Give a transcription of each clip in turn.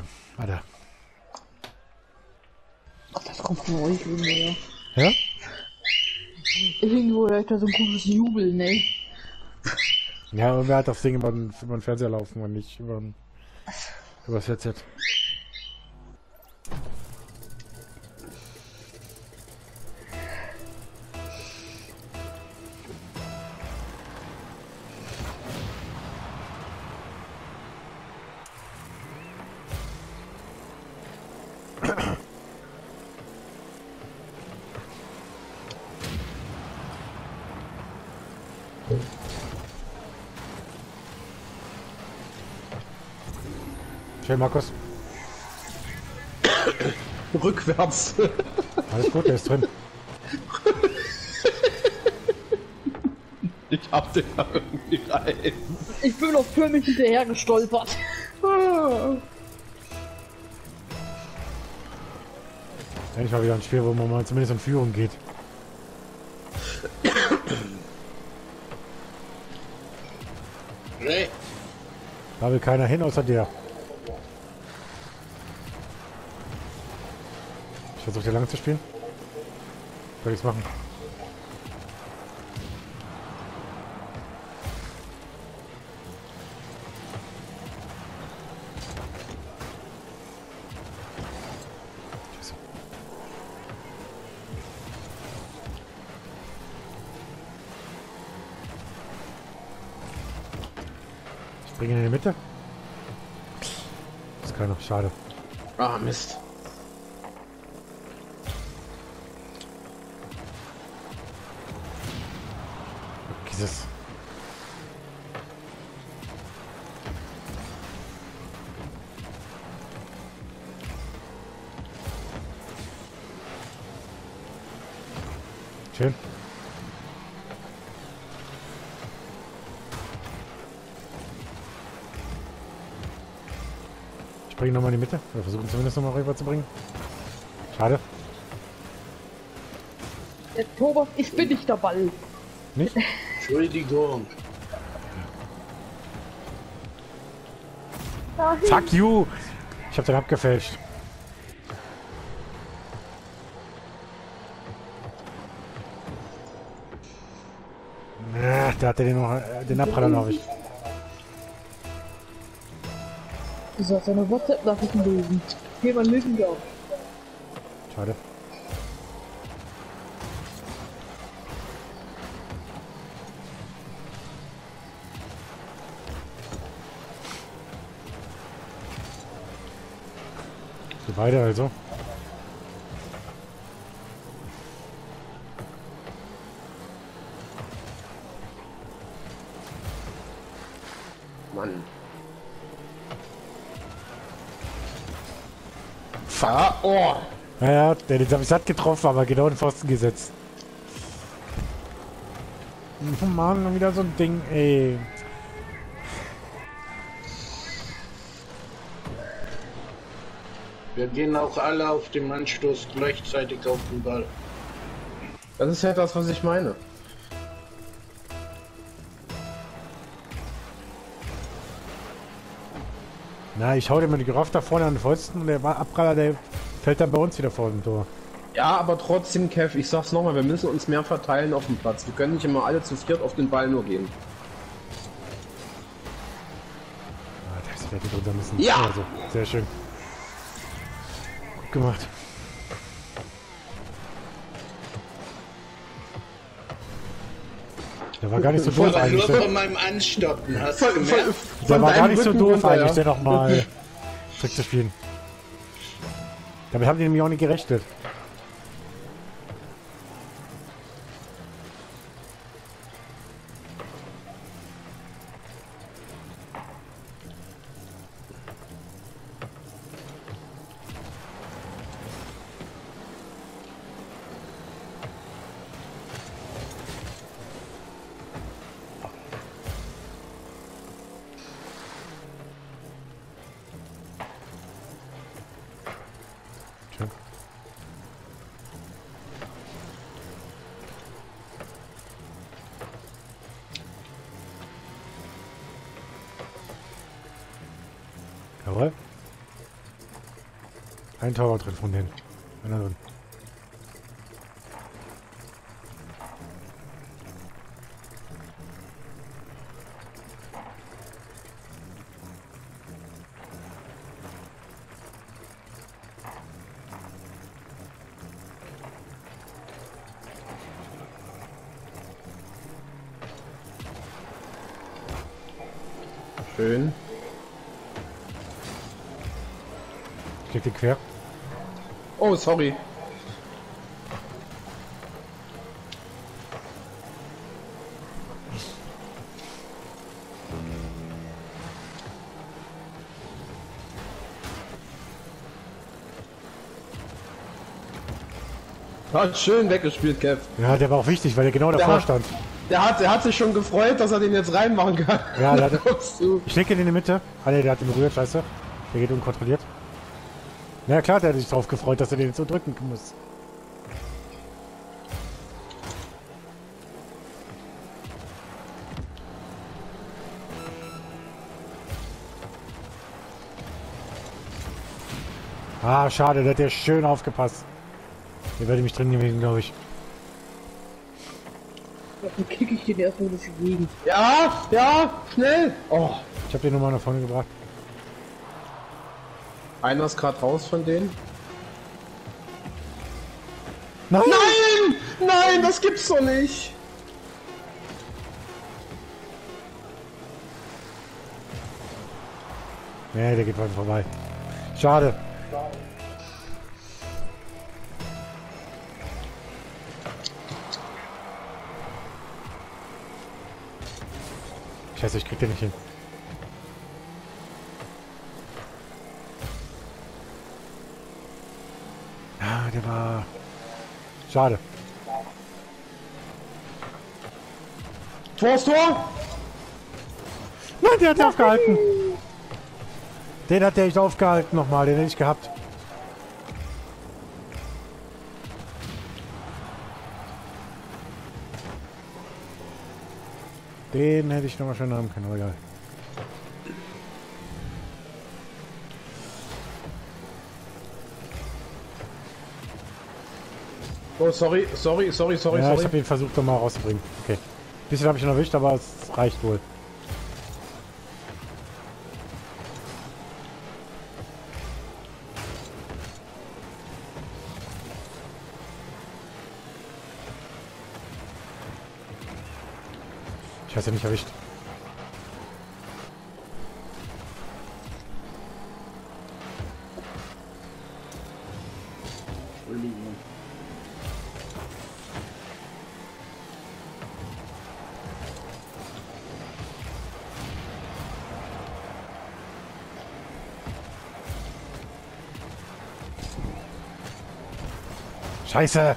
Warte. Ach, das kommt von euch irgendwoher. Ja? Irgendwo hört da so ein komisches Jubeln, ne? Ja, und wer hat das Ding über den Fernseher laufen und nicht über das Headset. Schön, Markus. Rückwärts. Alles gut, der ist drin. Ich hab den da irgendwie rein. Ich bin noch für mich hinterher gestolpert. Endlich mal wieder ein Spiel, wo man mal zumindest in Führung geht. Nee. Da will keiner hin, außer der. Ich versuche hier lang zu spielen. Soll ich's machen? Scheiße. Ich bringe ihn in die Mitte. Das ist keiner. Schade. Ah, Mist. Dieses. Schön. Ich bringe nochmal in die Mitte. Wir versuchen zumindest nochmal rüber zu bringen. Schade. Der Thomas, ich bin nicht der Ball. Nicht? Entschuldigung. Fuck you! Ich hab den abgefälscht. Da hat er den Abpraller noch nicht. Du sollst eine WhatsApp-Nachrichten lesen. Hier, man lesen wir auch. Schade. Für beide also. Mann. Ah, oh. Naja, den habe ich satt getroffen, aber genau in den Pfosten gesetzt. Oh Mann, wieder so ein Ding, ey. Wir gehen auch alle auf dem Anstoß gleichzeitig auf den Ball. Das ist ja das, was ich meine. Na, ich hau dir mal die Giraffe da vorne an den Pfosten und der Abpraller, der fällt dann bei uns wieder vor dem Tor. Ja, aber trotzdem, Kev, ich sag's nochmal, wir müssen uns mehr verteilen auf dem Platz. Wir können nicht immer alle zu viert auf den Ball nur gehen. Ah, da ist der drunter müssen. Ja! Also, sehr schön. Gut gemacht. Der war gar nicht so doof Aber nur eigentlich. von meinem Anstoppen, hast du gemerkt? Der war gar nicht so doof eigentlich, ja. der nochmal Trick zu spielen. Damit haben die nämlich auch nicht gerechnet. Schön. Jawohl. Ein Torwart drin von denen. Einer drin. Schön. Ich leg den quer. Oh, sorry. Hat schön weggespielt, Kev. Ja, der war auch wichtig, weil der genau davor stand. Der hat sich schon gefreut, dass er den jetzt reinmachen kann. Ja, der hat, Kommst du. ich lege ihn in die Mitte. Ah ne, der hat ihn berührt, scheiße. Der geht unkontrolliert. Na ja, klar, der hat sich drauf gefreut, dass er den jetzt so drücken muss. Ah, schade, der hat ja schön aufgepasst. Hier werde ich mich drin gewesen, glaube ich. Dann kicke ich den erstmal durch die Gegend. Ja, ja, schnell. Oh. Ich habe den nochmal nach vorne gebracht. Einer ist gerade raus von denen. Nein! Nein! Nein, das gibt's doch nicht! Nee, der geht weiter vorbei. Schade. Scheiße, ich krieg den nicht hin. Ja, der war... Schade. Tor! Nein, der hat den aufgehalten. Den hat der echt aufgehalten nochmal, den hätte ich gehabt. Den hätte ich nochmal schön haben können, aber egal. Oh, sorry. Ja, ich habe ihn versucht nochmal rauszubringen. Okay. Bisschen habe ich ihn erwischt, aber es reicht wohl. Ich weiß ja nicht erwischt. Scheiße!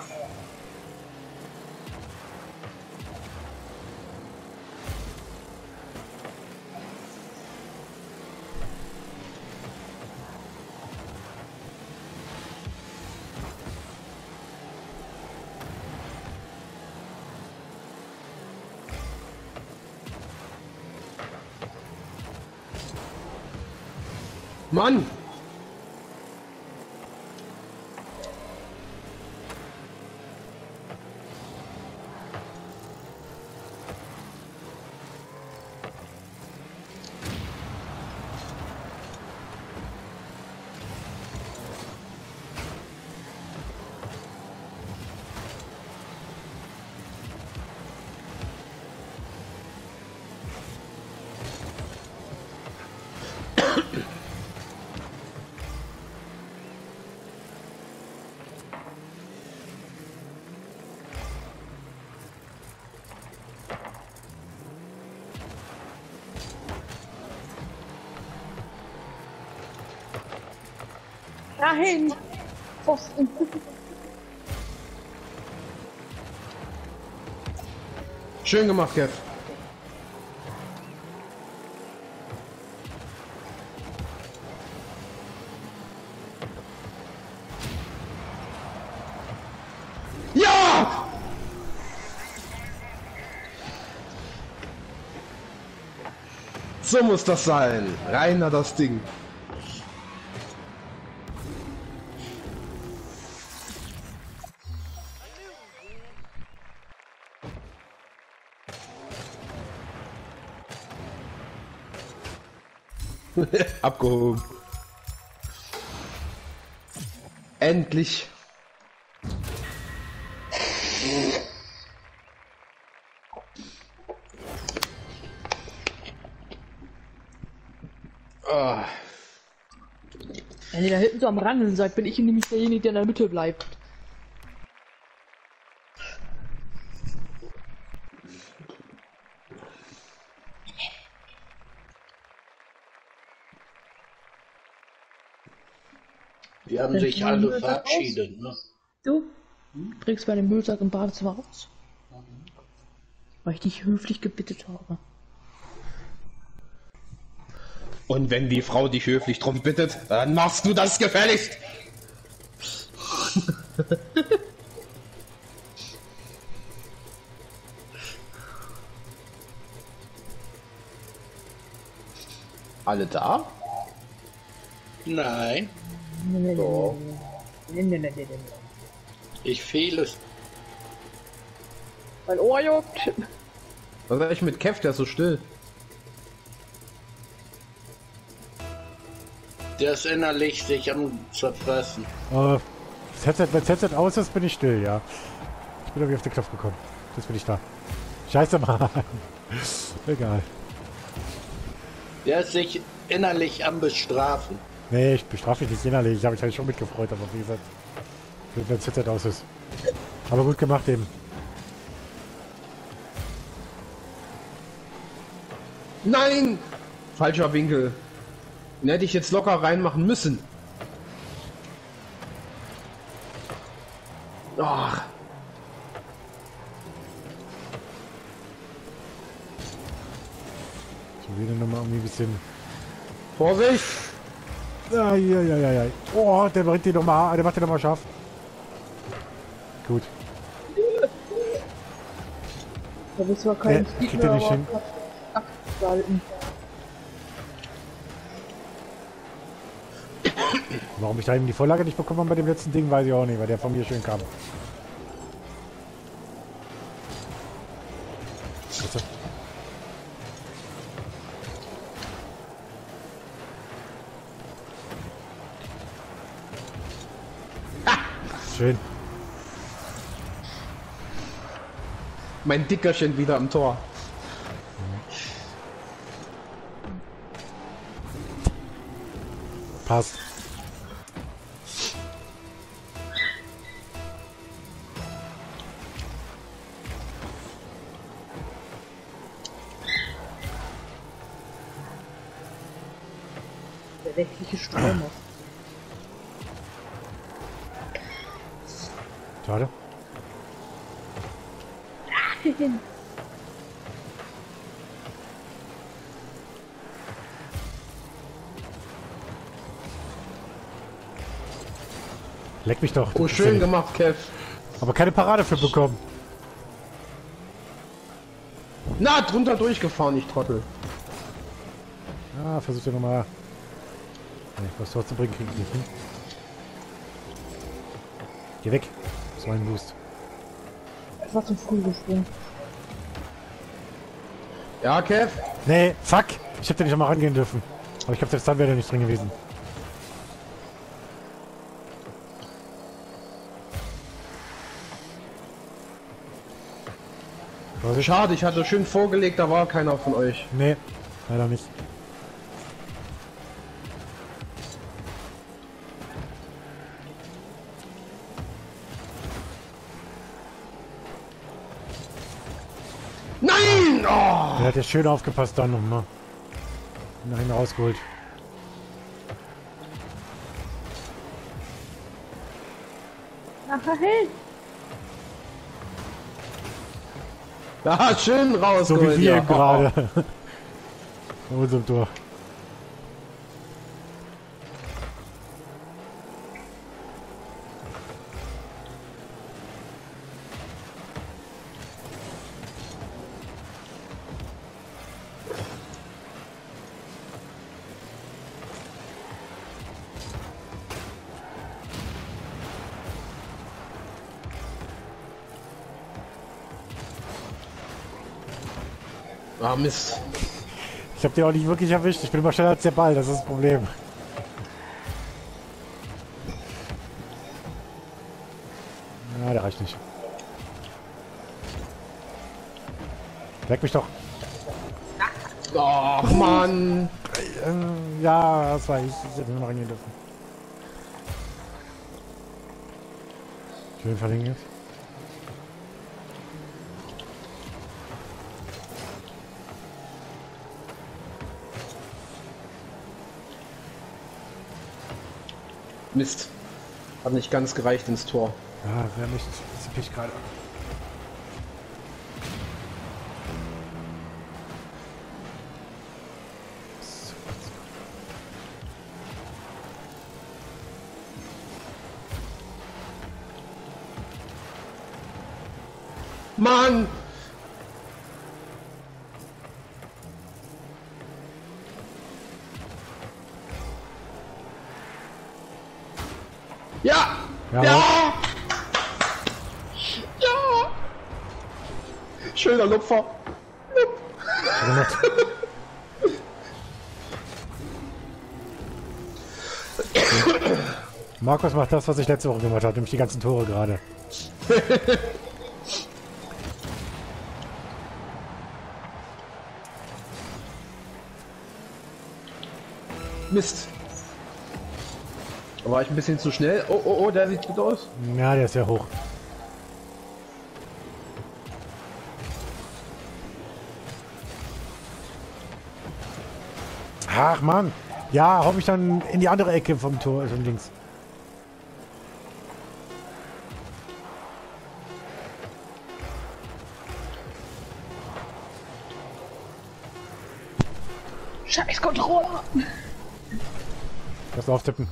Mann! Dahin! Pfosten! Schön gemacht, Kev. Ja! So muss das sein. Reiner das Ding. Abgehoben. Endlich. Ah. Wenn ihr da hinten so am Rand seid, bin ich nämlich derjenige, der in der Mitte bleibt. Die haben sich alle verabschiedet, ne? Du bringst meinen Müllsack im Badezimmer raus. Weil ich dich höflich gebittet habe. Und wenn die Frau dich höflich drum bittet, dann machst du das gefälligst. Alle da? Nein, So. Nee. ich fehle. Mein Ohr juckt. Was ist eigentlich mit Kev, der ist so still? Der ist innerlich sich am zerfressen. Wenn das Headset aus ist, bin ich still, ja. Ich bin irgendwie auf den Knopf gekommen. Jetzt bin ich da. Scheiße, Mann. Egal. Der ist sich innerlich am Bestrafen. Nee, ich bestrafe mich nicht innerlich. Ich habe mich halt schon mitgefreut, aber wie gesagt, wenn das Headset aus ist. Aber gut gemacht eben. Nein! Falscher Winkel. Den hätte ich jetzt locker reinmachen müssen. Ach. Schon wieder nochmal irgendwie ein bisschen... Vorsicht! Ai. Oh, der bringt den nochmal, der macht den nochmal scharf. Gut. Da bist zwar kein kriegt er nicht hin. abgehalten. Warum ich da eben die Vorlage nicht bekommen habe bei dem letzten Ding, weiß ich auch nicht, weil der von mir schön kam. Bitte. Schön. Mein Dickerchen wieder am Tor. Passt. Der rechtliche Strom. Schade. Leck mich doch. Oh, schön gemacht, Kev. Aber keine Parade für bekommen. Na, drunter durchgefahren, ich Trottel. Ah, versuch ja nochmal. Nee, was trotzdem bringen, krieg ich nicht hin. Geh weg. Das ist mein Boost. Es war zu früh gesprungen. Ja, Kev? Nee, fuck. Ich hätte nicht nochmal rangehen dürfen. Aber ich glaube, selbst dann wäre der nicht drin gewesen. Schade, ich hatte schön vorgelegt, da war keiner von euch. Nee, leider nicht. Nein! Oh! Der hat ja schön aufgepasst dann und ne? Nach ihm rausgeholt. Ach, hey. Ja, schön So rausgeholt. wie wir ja. eben gerade. Bei unserem Tor. Ah, Mist. Ich habe den auch nicht wirklich erwischt. Ich bin immer schneller als der Ball, das ist das Problem. Ja, der reicht nicht. Leck mich doch. Ach, Mann. Ja, das war ich. Ich hätte nur noch reingehen dürfen. Schön verlinkt jetzt. Mist. Hat nicht ganz gereicht ins Tor. Ja, wäre nicht. Das bin ich gerade. Mann! Ja! Ja! Ja! Ja! Schöner Lupfer. Gemacht. Markus macht das, was ich letzte Woche gemacht habe, nämlich die ganzen Tore gerade. Mist. War ich ein bisschen zu schnell? Oh, oh, oh, der sieht gut aus. Ja, der ist sehr hoch. Ach Mann. Ja, hau mich dann in die andere Ecke vom Tor, von links. Scheiß Controller! Lass auftippen.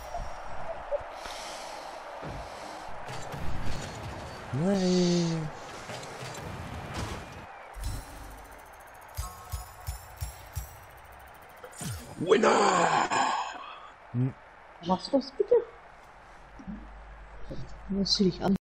Nein. Winner! Machst du das bitte? Dann zieh dich an.